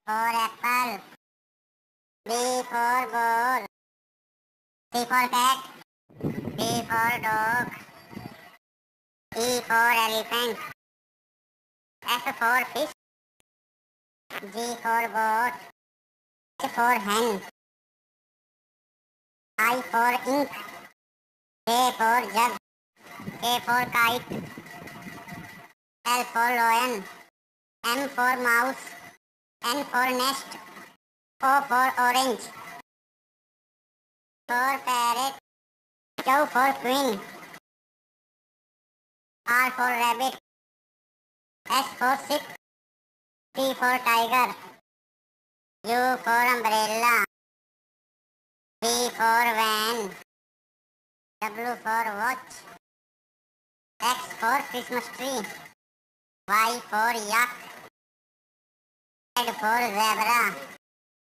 for apple. B for ball. C for cat. D for dog. E for elephant. F for fish. G for goat. H for hen. I for ink. J for jug. K for kite. L for lion. M for mouse. N for nest. O for orange. For parrot. Q for queen. R for rabbit. S for ship. T for tiger. U for umbrella. V for van. W for watch. X for Christmas tree. Y for yak. Z for zebra.